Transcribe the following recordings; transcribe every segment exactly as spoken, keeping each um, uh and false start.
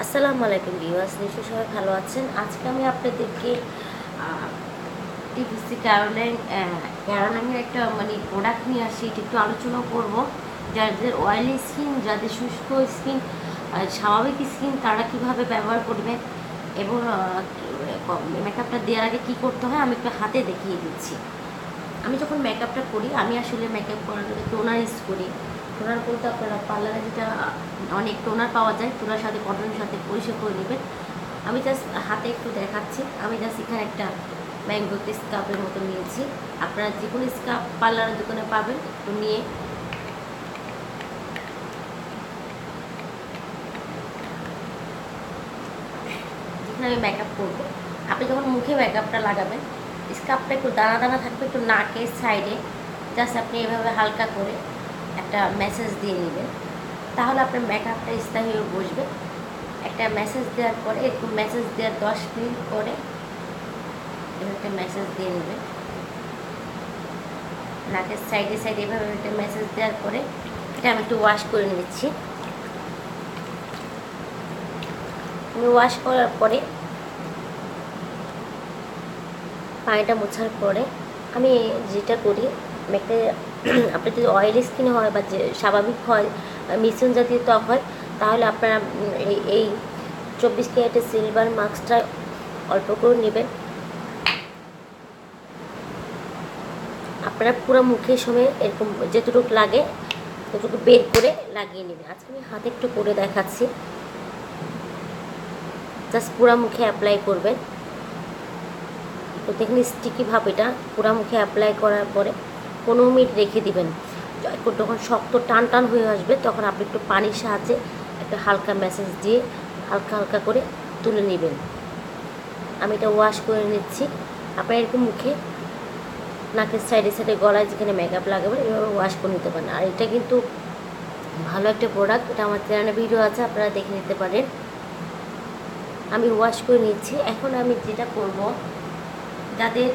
আসসালামু আলাইকুম ভিউয়ার্স, নিশ্চয়ই সবাই ভালো আছেন। আজকে আমি আপনাদেরকে টিভিসি ক্যারোলাইন ক্যারোলাইনের একটা মানে প্রোডাক্ট নিয়ে আসি, এটা একটু আলোচনা করব। যাদের অয়েলি স্কিন, যাদের শুষ্ক স্কিন, স্বাভাবিক স্কিন, তারা কিভাবে ব্যবহার করবে এবং মেকআপটা দেওয়ার আগে কী করতে হয় আমি একটু হাতে দেখিয়ে দিচ্ছি। আমি যখন মেকআপটা করি, আমি আসলে মেকআপ করার জন্য টোনার ইউজ করি। টোনার বলতে আপনারা পার্লারে যেটা অনেক টোনার পাওয়া যায়, টোনার সাথে কটনের সাথে পরিষ্কার করে নেবেন। আমি জাস্ট হাতে একটু দেখাচ্ছি। আমি জাস্ট এখানে একটা ম্যাঙ্গো স্কার্ফের মতো নিয়েছি। আপনারা যে কোনো স্কার্ফ পার্লারের দোকানে পাবেন, একটু নিয়ে যেখানে আমি মেকআপ করবো, আপনি যখন মুখে মেকআপটা লাগাবেন, স্কার্ফটা একটু দানা দানা থাকবে, একটু নাকের সাইডে জাস্ট আপনি এভাবে হালকা করে একটা ম্যাসেজ দিয়ে নেবেন, তাহলে আপনার মেকআপটা স্থায়ী হয়ে বসবে। একটা মেসেজ দেওয়ার পরে, এরকম মেসেজ দেওয়ার দশ মিনিট পরে এভাবে একটা মেসেজ দিয়ে নেবেন নাকের সাইডে সাইডে। এভাবে একটা মেসেজ দেওয়ার পরে এটা আমি একটু ওয়াশ করে নিচ্ছি। আমি ওয়াশ করার পরে, পানিটা মোছার পরে আমি যেটা করি, মেকআপে আপনার যদি অয়েলি স্কিন হয় বা যে স্বাভাবিক হয়, মিশ্রণ জাতীয় ত্বক হয়, তাহলে আপনারা এই এই চব্বিশ ক্যারেটের সিলভার মাস্কটা অল্প করে নেবেন। আপনারা পুরো মুখের সময় এরকম যেটুকু লাগে ততটুকু বের করে লাগিয়ে নেবেন। আজকে আমি হাতে একটু করে দেখাচ্ছি। জাস্ট পুরো মুখে অ্যাপ্লাই করবেন। তো দেখুন স্টিকি ভাব, এটা পুরো মুখে অ্যাপ্লাই করার পরে পনেরো মিনিট রেখে দিবেন। যখন শক্ত টান টান হয়ে আসবে, তখন আপনি একটু পানির সাহায্যে একটা হালকা ম্যাসেজ দিয়ে হালকা হালকা করে তুলে নেবেন। আমি এটা ওয়াশ করে নিচ্ছি। আপনার এরকম মুখে নাকের সাইডে সাইডে গলায় যেখানে মেকআপ লাগাবেন, এভাবে ওয়াশ করে নিতে পারেন। আর এটা কিন্তু ভালো একটা প্রোডাক্ট, এটা আমার চ্যানেলে ভিডিও আছে, আপনারা দেখে নিতে পারেন। আমি ওয়াশ করে নিচ্ছি। এখন আমি যেটা করব, যাদের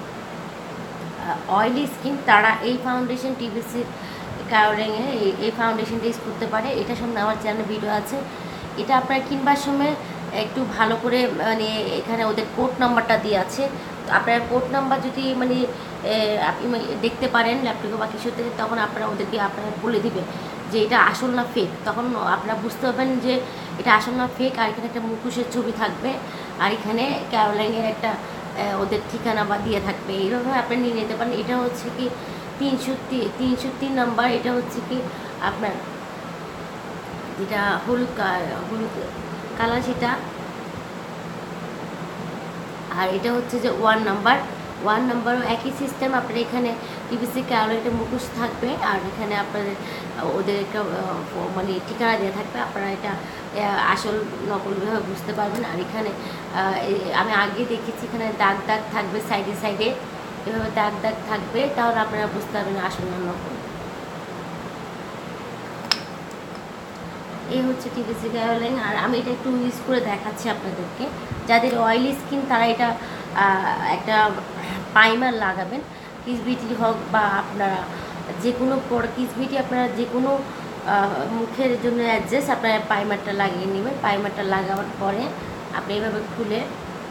অয়েলি স্কিন তারা এই ফাউন্ডেশন টিভিসির ক্যারোলিনে এই ফাউন্ডেশনটা ইউজ করতে পারে। এটার সামনে আমার চ্যানেলে ভিডিও আছে। এটা আপনারা কিনবার সময় একটু ভালো করে, মানে এখানে ওদের কোড নাম্বারটা দিয়ে আছে, তো আপনার কোড নাম্বার যদি মানে আপনি দেখতে পারেন ল্যাপটপে বা কিছুতে, তখন আপনারা ওদেরকে আপনারা বলে দিবেন যে এটা আসল না ফেক। তখন আপনারা বুঝতে পারবেন যে এটা আসল না ফেক। আর এখানে একটা মুখোশের ছবি থাকবে, আর এখানে ক্যারোলাইনের একটা ওদের ঠিকানা বা দিয়ে থাকবে। এইভাবে আপনি নিয়ে নিতে পারেন। এটা হচ্ছে কি তিনশো তিনশো তিন নাম্বার। এটা হচ্ছে কি আপনার যেটা হলুদ হলুদ কালার সেটা, আর এটা হচ্ছে যে ওয়ান নাম্বার। ওয়ান নাম্বারও একই সিস্টেম। আপনার এখানে টিভিসি ক্যারোলাইনের মুখোশ থাকবে, আর এখানে আপনাদের ওদের একটা মানে ঠিকানা দেওয়া থাকবে। আপনারা এটা আসল নকলভাবে বুঝতে পারবেন। আর এখানে আমি আগে দেখেছি, এখানে দাগ দাগ থাকবে সাইডে সাইডে, এভাবে দাগ দাগ থাকবে, তাহলে আপনারা বুঝতে পারবেন আসল না নকল। এই হচ্ছে টিভিসি ক্যারোলাইন। আর আমি এটা একটু ইউজ করে দেখাচ্ছি আপনাদেরকে। যাদের অয়েলি স্কিন তারা এটা একটা প্রাইমার লাগাবেন, কিস বিউটি হোক বা আপনারা যে কোনো কিস বিউটি, আপনারা যে কোনো মুখের জন্য অ্যাডজাস্ট আপনারা প্রাইমারটা লাগিয়ে নেবেন। প্রাইমারটা লাগাবার পরে আপনি এইভাবে খুলে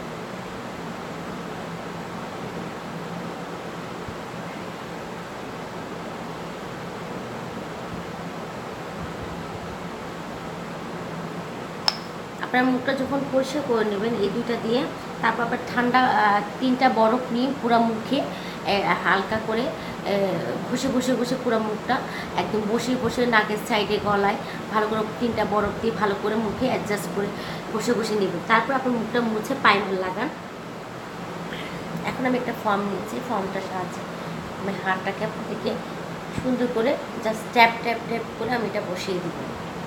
আপনার মুখটা যখন পরিষ্কার করে নেবেন এই দুইটা দিয়ে, তারপর আবার ঠান্ডা তিনটা বরফ নিয়ে পুরো মুখে হালকা করে ঘষে ঘষে ঘষে পুরো মুখটা একদম বসে বসে নাকের সাইডে গলায় ভালো করে তিনটা বরফ দিয়ে ভালো করে মুখে অ্যাডজাস্ট করে ঘষে ঘষে নেবেন। তারপর আপনার মুখটা মুছে প্রাইমার লাগান। এখন আমি একটা ফর্ম নিয়েছি, ফর্মটার সাহায্যে আমি হাড়টাকে আপনাদেরকে সুন্দর করে জাস্ট ট্যাপ ট্যাপ ট্যাপ করে আমি এটা বসিয়ে দিব।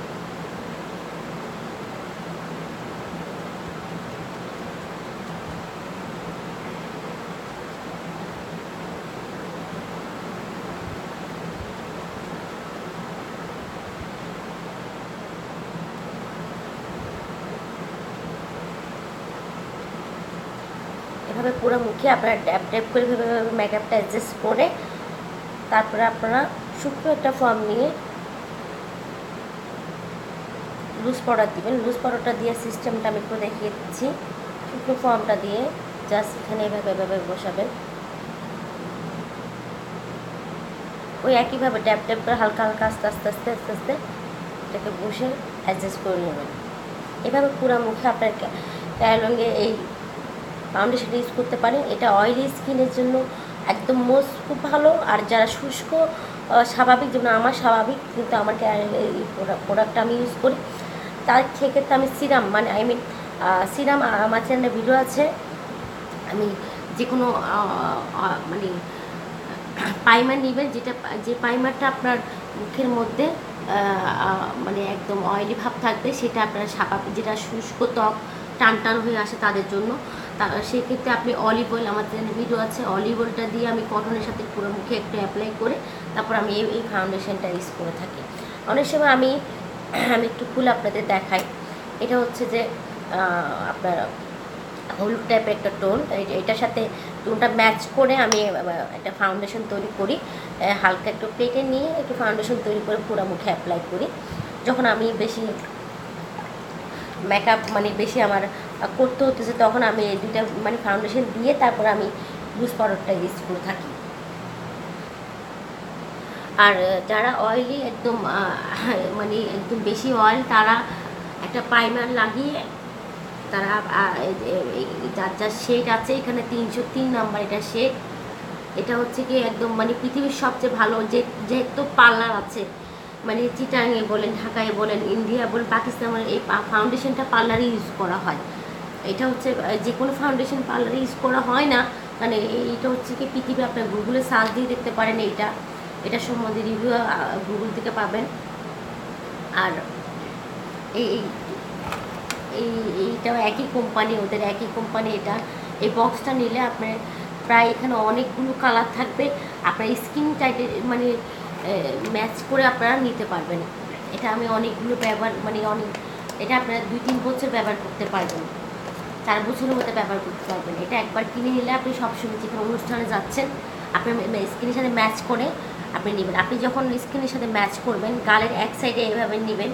এভাবে পুরো মুখে আপনারা ড্যাপ ড্যাপ করে এভাবে মেকআপটা অ্যাডজাস্ট করে, তারপরে আপনারা শুকনো একটা ফর্ম নিয়ে লুজ পাউডার দিবেন। লুজ পাউডারটা দিয়ে সিস্টেমটা আমি একটু দেখিয়ে দিচ্ছি। শুকনো ফর্মটা দিয়ে জাস্ট এখানে এভাবে এভাবে বসাবেন, ওই একইভাবে ট্যাপ ট্যাপ করে হালকা হালকা আস্তে আস্তে আস্তে আস্তে আস্তে এটাকে বসে অ্যাডজাস্ট করে নেবেন। এভাবে পুরো মুখে আপনার কায়ালঙ্গে এই ফাউন্ডেশনটা ইউজ করতে পারেন। এটা অয়েলি স্কিনের জন্য একদম মোস্ট খুব ভালো। আর যারা শুষ্ক স্বাভাবিক, যেমন আমার স্বাভাবিক কিন্তু আমার এই প্রোডাক্টটা আমি ইউজ করি, তার সেক্ষেত্রে আমি সিরাম মানে আই মিন সিরাম আমার চ্যানেলে ভিডিও আছে। আমি যে কোনো মানে প্রাইমার নেবেন, যেটা যে প্রাইমারটা আপনার মুখের মধ্যে মানে একদম অয়েলি ভাব থাকবে, সেটা আপনার স্বাভাবিক যেটা শুষ্ক ত্বক টান টান হয়ে আসে তাদের জন্য। তা সেক্ষেত্রে আপনি অলিভ অয়েল, আমার চ্যানেলে ভিডিও আছে, অলিভ অয়েলটা দিয়ে আমি কটনের সাথে পুরো মুখে একটু অ্যাপ্লাই করে তারপর আমি এই এই ফাউন্ডেশনটা ইউজ করে থাকি। অনেক সময় আমি আমি একটু খুলে আপনাদের দেখাই। এটা হচ্ছে যে আপনার হলুদ টাইপের একটা টোন, এটার সাথে টোনটা ম্যাচ করে আমি একটা ফাউন্ডেশন তৈরি করি। হালকা একটু পেটে নিয়ে একটু ফাউন্ডেশন তৈরি করে পুরো মুখে অ্যাপ্লাই করি। যখন আমি বেশি মেকআপ মানে বেশি আমার করতে হতেছে, তখন আমি এই দুইটা মানে ফাউন্ডেশন দিয়ে তারপর আমি লুজ পাউডারটা ইউজ করে থাকি। আর যারা অয়েলি একদম মানে একদম বেশি অয়েল, তারা একটা প্রাইমার লাগিয়ে তারা যার যার শেড আছে, এখানে তিনশো তিন নাম্বার এটা শেড। এটা হচ্ছে কি একদম মানে পৃথিবীর সবচেয়ে ভালো যে যেহেতু পার্লার আছে, মানে চিটাঙে বলেন, ঢাকায় বলেন, ইন্ডিয়া বলেন, পাকিস্তান বলেন, এই ফাউন্ডেশনটা পার্লারে ইউজ করা হয়। এটা হচ্ছে যে কোনো ফাউন্ডেশন পার্লারে ইউজ করা হয় না, মানে এইটা হচ্ছে কি পৃথিবী, আপনার গুগলে সার্চ দিয়ে দেখতে পারেন। এইটা এটা সম্বন্ধে রিভিউ গুগল থেকে পাবেন। আর এই এই এইটাও একই কোম্পানি, ওদের একই কোম্পানি। এটা এই বক্সটা নিলে আপনার প্রায় এখানে অনেকগুলো কালার থাকবে, আপনার স্কিন টাইপের মানে ম্যাচ করে আপনারা নিতে পারবেন। এটা আমি অনেকগুলো ব্যবহার মানে অনেক এটা আপনারা দুই তিন বছর ব্যবহার করতে পারবেন, চার বছরের মধ্যে ব্যবহার করতে পারবেন। এটা একবার কিনে নিলে আপনি সবসময় যেখানে অনুষ্ঠানে যাচ্ছেন আপনার স্কিনের সাথে ম্যাচ করে আপনি নেবেন। আপনি যখন স্কিনের সাথে ম্যাচ করবেন, গালের এক সাইডে এভাবে নেবেন,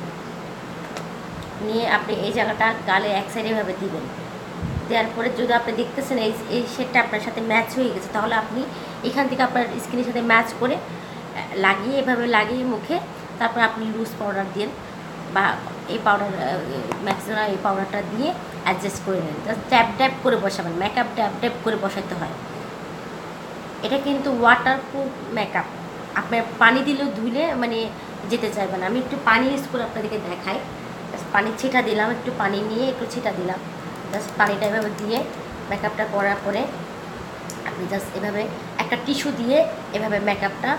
নিয়ে আপনি এই জায়গাটা গালে এক সাইডে এভাবে দিবেন। দেওয়ার পরে যদি আপনি দেখতেছেন এই এই শেডটা আপনার সাথে ম্যাচ হয়ে গেছে, তাহলে আপনি এখান থেকে আপনার স্কিনের সাথে ম্যাচ করে লাগিয়ে এভাবে লাগিয়ে মুখে তারপর আপনি লুজ পাউডার দিন বা এই পাউডার ম্যাক্সিমাম এই পাউডারটা দিয়ে অ্যাডজাস্ট করে নেন। জাস্ট ট্যাপ ট্যাপ করে বসাবেন, মেকআপ ট্যাপ ট্যাপ করে বসাতে হয়। এটা কিন্তু ওয়াটারপ্রুফ মেকআপ, আপনার পানি দিলেও ধুলে মানে যেতে চাইবে না। আমি একটু পানি ইউজ করে আপনাদেরকে দেখাই। জাস্ট পানি ছিটা দিলাম, একটু পানি নিয়ে একটু ছিটা দিলাম, জাস্ট পানিটা এভাবে দিয়ে মেকআপটা করার পরে আপনি জাস্ট এভাবে একটা টিস্যু দিয়ে এভাবে মেকআপটা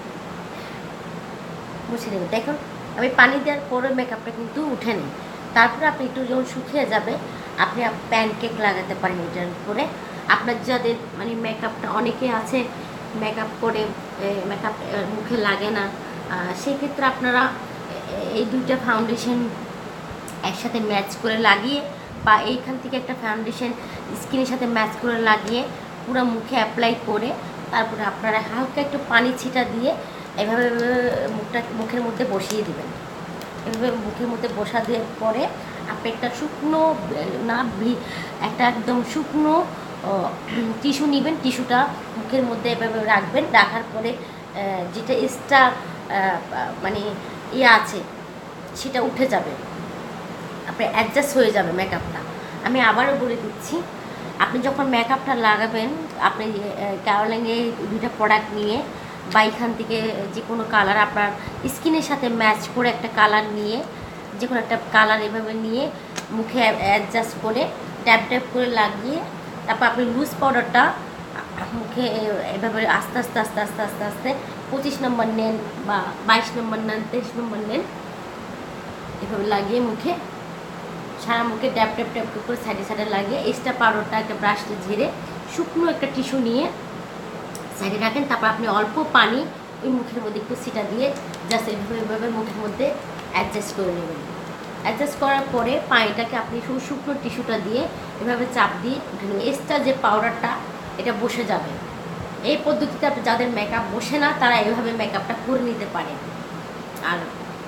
মুছে নেবেন। দেখুন আমি পানি দেওয়ার পরে মেকআপটা কিন্তু উঠে নেই। তারপরে আপনি একটু যখন শুকিয়ে যাবে, আপনি প্যানকেক লাগাতে পারেন এটার উপরে। আপনার যাদের মানে মেকআপটা অনেকে আছে মেকআপ করে মেকআপ মুখে লাগে না, সেক্ষেত্রে আপনারা এই দুইটা ফাউন্ডেশন একসাথে ম্যাচ করে লাগিয়ে বা এইখান থেকে একটা ফাউন্ডেশন স্কিনের সাথে ম্যাচ করে লাগিয়ে পুরো মুখে অ্যাপ্লাই করে তারপরে আপনারা হালকা একটু পানি ছিটা দিয়ে এভাবে মুখটা মুখের মধ্যে বসিয়ে দেবেন। এভাবে মুখের মধ্যে বসা দেওয়ার পরে আপনি একটা শুকনো না একটা একদম শুকনো টিস্যু নেবেন, টিস্যুটা মুখের মধ্যে এভাবে রাখবেন। রাখার পরে যেটা এক্সট্রা মানে ইয়ে আছে সেটা উঠে যাবে, আপনি অ্যাডজাস্ট হয়ে যাবে মেকআপটা। আমি আবারও বলে দিচ্ছি, আপনি যখন মেকআপটা লাগাবেন, আপনি ক্যারোলিনে দুইটা প্রোডাক্ট নিয়ে বা এখান থেকে যে কোনো কালার আপনার স্কিনের সাথে ম্যাচ করে একটা কালার নিয়ে যে কোনো একটা কালার এভাবে নিয়ে মুখে অ্যাডজাস্ট করে ট্যাপ ট্যাপ করে লাগিয়ে তারপর আপনি লুজ পাউডারটা মুখে এভাবে আস্তে আস্তে আস্তে আস্তে আস্তে আস্তে পঁচিশ নম্বর নেন বা বাইশ নম্বর নেন, তেইশ নম্বর নেন, এভাবে লাগিয়ে মুখে সারা মুখে ট্যাপ ট্যাপ ট্যাপ করে সাইডে সাইডে লাগিয়ে এক্সট্রা পাউডারটা একটা ব্রাশটা ঝেড়ে শুকনো একটা টিস্যু নিয়ে সাইডে রাখেন। তারপর আপনি অল্প পানি ওই মুখের মধ্যে একটু সিটা দিয়ে জাস্ট এইভাবে এইভাবে মুখের মধ্যে অ্যাডজাস্ট করে নেবেন। অ্যাডজাস্ট করার পরে পানিটাকে আপনি শুকনো টিস্যুটা দিয়ে এভাবে চাপ দিয়ে উঠে নেবেন। এক্সট্রা যে পাউডারটা এটা বসে যাবে। এই পদ্ধতিতে আপনি যাদের মেকআপ বসে না তারা এইভাবে মেকআপটা করে নিতে পারে। আর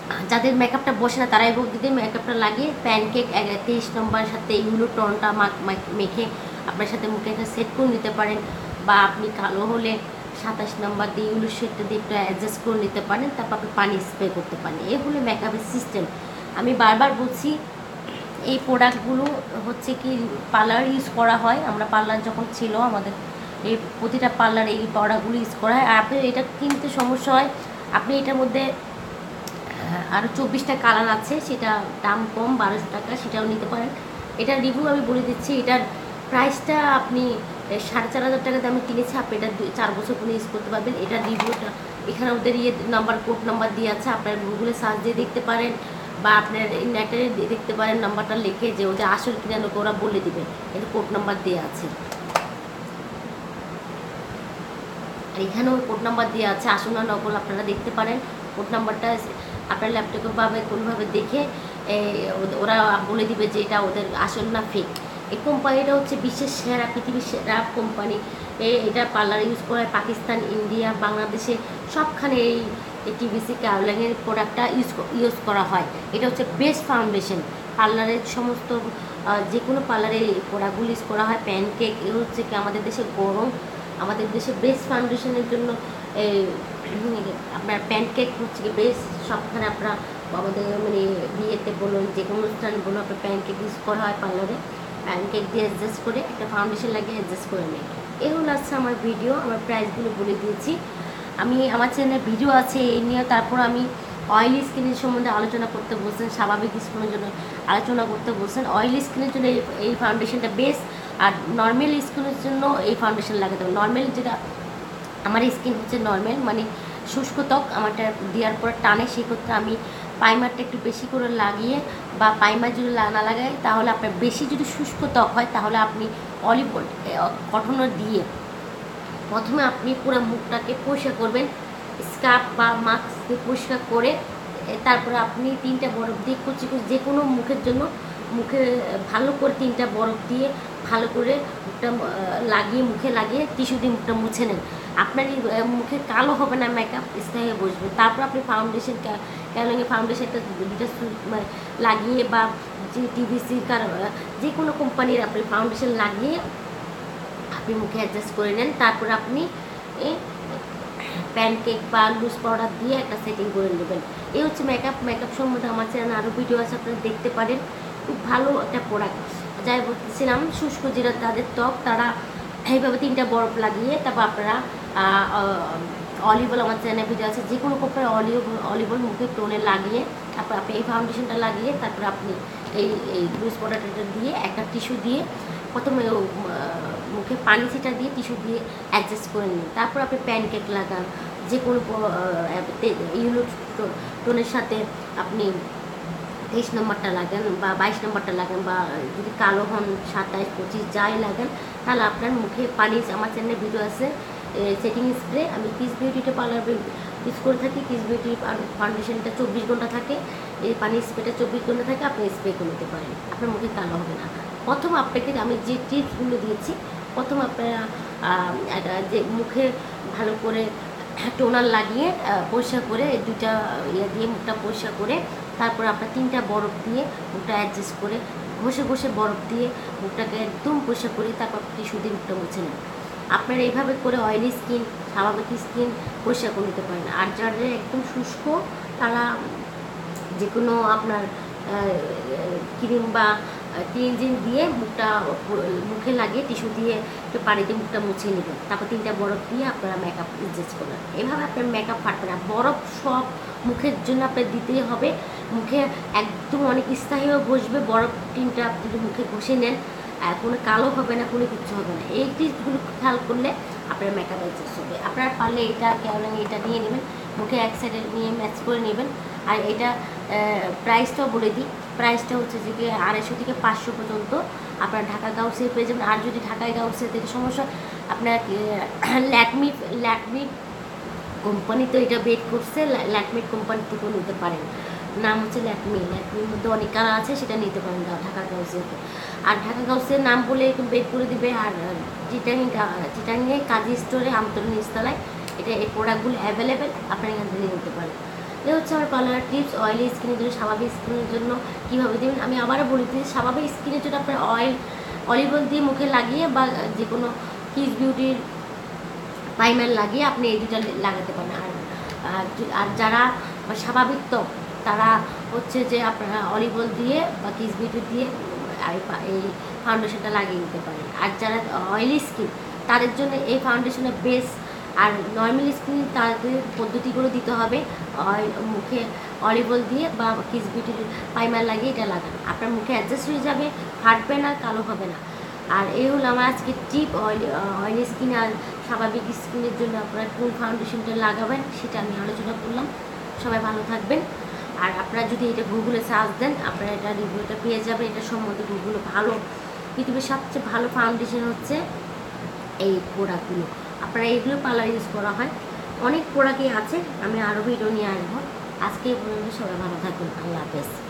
যাদের মেকআপটা বসে না তারাই বলতে মেকআপটা লাগিয়ে প্যানকেক তেইশ নম্বরের সাথে ইউলো টনটা মেখে আপনার সাথে মুখে একটা সেট করে নিতে পারেন, বা আপনি কালো হলে সাতাশ নম্বর দিয়ে ইউলো শেডটা দিয়ে একটু অ্যাডজাস্ট করে নিতে পারেন, তারপর আপনি পানি স্প্রে করতে পারেন। এই হলো মেকআপের সিস্টেম। আমি বারবার বলছি এই প্রোডাক্টগুলো হচ্ছে কি পার্লার ইউজ করা হয়, আমরা পার্লার যখন ছিল আমাদের এই প্রতিটা পার্লারে এই প্রোডাক্টগুলো ইউজ করা হয়। আর আপনি এটা কিনতে সমস্যা হয়, আপনি এটার মধ্যে আরও চব্বিশটা কালার আছে, সেটা দাম কম বারোশো টাকা, সেটাও নিতে পারেন। এটার রিভিউ আমি বলে দিচ্ছি। এটার প্রাইসটা আপনি সাড়ে চার হাজার টাকাতে আমি কিনেছি, আপনি এটা চার বছর পরে ইউজ করতে পারবেন। এটার রিভিউটা এখানে ওদের ইয়ে নাম্বার কোড নাম্বার দিয়ে আছে, আপনার গুগলে সার্চ দিয়ে দেখতে পারেন, বা আপনার নেটে দেখতে পারেন নাম্বারটা লিখে যে ওটা আসল কিনা ওরা বলে দিবে, এটা কোড নাম্বার দেওয়া আছে। আর এখানেও কোড নাম্বার দেওয়া আছে, আসল না নকল আপনারা দেখতে পারেন। কোড নাম্বারটা আপনার ল্যাপটপে ভাবে কোনোভাবে দেখে ওরা বলে দিবে যে এটা ওদের আসল না ফেক। এই কোম্পানিটা হচ্ছে বিশ্বের সেরা, পৃথিবীর সেরা কোম্পানি। এটা পার্লার ইউজ করা হয় পাকিস্তান, ইন্ডিয়া, বাংলাদেশে সবখানে এই টিভিসি ক্যারোলিনের প্রোডাক্টটা ইউজ ইউজ করা হয়। এটা হচ্ছে বেস্ট ফাউন্ডেশন। পার্লারের সমস্ত যে কোনো পার্লারে এই প্রোডাক্টগুলো ইউজ করা হয়। প্যানকেক এ হচ্ছে কি আমাদের দেশে গরম, আমাদের দেশে বেস্ট ফাউন্ডেশনের জন্য আপনার প্যানকেক হচ্ছে কি বেস্ট। সবখানে আপনারা আমাদের মানে বিয়েতে বলুন, যে কোনো অনুষ্ঠান বলুন, আপনার প্যানকেক ইউজ করা হয় পার্লারে। প্যানকেক দিয়ে অ্যাডজাস্ট করে একটা ফাউন্ডেশন লাগিয়ে অ্যাডজাস্ট করে নেই। এই হলো আসছে আমার ভিডিও, আমার প্রাইসগুলো বলে দিয়েছি। আমি আমার চ্যানেলে ভিডিও আছে এই নিয়ে। তারপর আমি অয়েলি স্কিনের সম্বন্ধে আলোচনা করতে বলছেন, স্বাভাবিক স্কিনের জন্য আলোচনা করতে বলছেন। অয়েলি স্কিনের জন্য এই এই ফাউন্ডেশনটা বেস্ট, আর নর্মাল স্কিনের জন্য এই ফাউন্ডেশন লাগাতে হবে। নর্মাল যেটা আমার স্কিন হচ্ছে নর্মাল মানে শুষ্ক ত্বক, আমারটা দেওয়ার পর টানে, সেই ক্ষেত্রে আমি প্রাইমারটা একটু বেশি করে লাগিয়ে, বা প্রাইমার যদি না লাগাই তাহলে আপনার বেশি যদি শুষ্ক ত্বক হয় তাহলে আপনি অলিভ কটনার দিয়ে প্রথমে আপনি পুরো মুখটাকে পরিষ্কার করবেন, স্কার্ফ বা মাস্ক দিয়ে পরিষ্কার করে তারপরে আপনি তিনটা বরফ দিয়ে কুচি কুচি যে কোনো মুখের জন্য মুখে ভালো করে তিনটা বরফ দিয়ে ভালো করে মুখটা লাগিয়ে মুখে লাগিয়ে টিস্যু দিয়ে মুখটা মুছে নেন। আপনার মুখে কালো হবে না, মেকআপ স্থায়ী হয়ে বসবে। তারপর আপনি ফাউন্ডেশন ক্যালোরিং ফাউন্ডেশনটা দুটা লাগিয়ে, বা যে টিভিসির কার যে কোনো কোম্পানির আপনি ফাউন্ডেশন লাগিয়ে আপনি মুখে অ্যাডজাস্ট করে নেন। তারপর আপনি প্যানকেক বা লুজ পাউডার দিয়ে একটা সেটিং করে নেবেন। এই হচ্ছে মেকআপ। মেকআপ সম্বন্ধে আমার চ্যানেলে আরও ভিডিও আছে, আপনারা দেখতে পারেন। খুব ভালো একটা প্রোডাক্ট। যাই বলতেছিলাম, শুষ্ক যেটা তাদের ত্বক তারা এইভাবে তিনটা বরফ লাগিয়ে, তারপর আপনারা অলিভ অয়েল, আমার চ্যানেলে ভিডিও আছে, যে কোনো কোম্পানির অলিভ অলিভ অয়েল মুখে টোনে লাগিয়ে তারপর আপনি এই ফাউন্ডেশনটা লাগিয়ে তারপর আপনি এই এই লুজ পাউডারটা দিয়ে একটা টিস্যু দিয়ে প্রথমে মুখে পানি ছিটা দিয়ে টিস্যু দিয়ে অ্যাডজাস্ট করে নিন। তারপর আপনি প্যানকেক লাগান, যে কোনো ইউলো টোনের সাথে আপনি তেইশ নম্বরটা লাগান বা বাইশ নম্বরটা লাগান, বা যদি কালো হন সাতাইশ পঁচিশ যাই লাগান, তাহলে আপনার মুখে পানি, আমার চ্যানেলে ভিডিও আছে সেটিং স্প্রে, আমি কিস বিউটিটা পার্লার ইউজ করে থাকি। কিস বিউটি ফাউন্ডেশনটা চব্বিশ ঘন্টা থাকে, এই পানি স্প্রেটা চব্বিশ ঘন্টা থাকে, আপনি স্প্রে করে নিতে পারেন, আপনার মুখে কালো হবে না। প্রথম আপনাকে আমি যে টিপসগুলো দিয়েছি, প্রথম আপনারা যে মুখে ভালো করে টোনার লাগিয়ে পরিষ্কার করে দুটা ইয়ে দিয়ে মুখটা পরিষ্কার করে তারপর আপনার তিনটা বরফ দিয়ে মুখটা অ্যাডজাস্ট করে ঘষে ঘষে বরফ দিয়ে মুখটাকে একদম পরিষ্কার করে তারপর টিস্যু দিয়ে মুখটা মুছে নেন। আপনারা এইভাবে করে অয়েলি স্কিন, স্বাভাবিক স্কিন পরিষ্কার করে নিতে পারেন। আর যারা একদম শুষ্ক তারা যে কোনো আপনার ক্রিম বা ক্লিনজিং দিয়ে মুখটা মুখে লাগিয়ে টিস্যু দিয়ে একটু পানি দিয়ে মুখটা মুছে নেবেন। তারপর তিনটা বরফ দিয়ে আপনারা মেকআপ অ্যাডজাস্ট করবেন। এভাবে আপনার মেকআপ ফাটবে না। বরফ সব মুখের জন্য আপনার দিতেই হবে, মুখে একদম অনেক স্থায়ীভাবে বসবে। বরফ তিনটা যদি মুখে ঘষে নেন কোনো কালো হবে না, কোনো কিছু হবে না। এই টিপসগুলো খেয়াল করলে আপনার মেকআপ অ্যাডজাস্ট হবে। আপনারা পারলে এটা কেমন এটা নিয়ে নেবেন, মুখে এক সাইডে নিয়ে ম্যাচ করে নেবেন। আর এটা প্রাইসটাও বলে দিই, প্রাইসটা হচ্ছে যে আড়াইশো থেকে পাঁচশো পর্যন্ত আপনার ঢাকা গাউসে পেয়ে যাবেন। আর যদি ঢাকায় গাউসে থেকে সমস্যা, আপনার ল্যাকমি ল্যাকমি কোম্পানি তো এটা বেট করছে, ল্যাকমি কোম্পানি থেকেও নিতে পারেন। নাম হচ্ছে ল্যাকমি, ল্যাকমির মধ্যে অনেক কালার আছে, সেটা নিতে পারেন ঢাকা গাউসে। আর ঢাকা গাউসের নাম বলে একটু বেট করে দিবে। আর চিটাং চিটাংয়ে কাজী স্টোরে আমতলী নিচতলায় এটা এই প্রোডাক্টগুলো অ্যাভেলেবেল, আপনারা এখান থেকে নিতে পারেন। এ হচ্ছে আমার পার্লার টিপস। অয়েলি স্কিনের জন্য, স্বাভাবিক স্কিনের জন্য কীভাবে দেবেন আমি আবারও বলে দিচ্ছি। স্বাভাবিক স্কিনের জন্য আপনার অয়েল অলিভ অয়েল দিয়ে মুখে লাগিয়ে বা যে কোনো কিস বিউটির প্রাইমার লাগিয়ে আপনি এই দুটা লাগাতে পারেন। আর আর যারা স্বাভাবিক ত্বক তারা হচ্ছে যে আপনারা অলিভ অয়েল দিয়ে বা কিস বিউটি দিয়ে এই ফাউন্ডেশনটা লাগিয়ে নিতে পারেন। আর যারা অয়েলি স্কিন তাদের জন্য এই ফাউন্ডেশনের বেস। আর নর্মাল স্কিন তাদের পদ্ধতিগুলো দিতে হবে, মুখে অলিভ অয়েল দিয়ে বা কিস বিউটির প্রাইমার লাগিয়ে এটা লাগান, আপনার মুখে অ্যাডজাস্ট হয়ে যাবে, ফাটবে না, কালো হবে না। আর এই হলো আমার আজকে টিপ। অয়েলি অয়েলি স্কিন আর স্বাভাবিক স্কিনের জন্য আপনারা কোন ফাউন্ডেশনটা লাগাবেন সেটা আমি আলোচনা করলাম। সবাই ভালো থাকবেন। আর আপনারা যদি এটা গুগলে সার্চ দেন আপনারা এটা রিভিউটা পেয়ে যাবেন। এটা সম্বন্ধে গুগলে ভালো, পৃথিবীর সবচেয়ে ভালো ফাউন্ডেশন হচ্ছে এই প্রোডাক্টগুলো। আপনারা এইগুলো পার্লার ইউজ করা হয়, অনেক প্রোডাক্টই আছে, আমি আরও ভিডিও নিয়ে আসবো। আজকে এই পর্যন্ত, সবাই ভালো থাকবেন, আল্লাহ হাফেজ।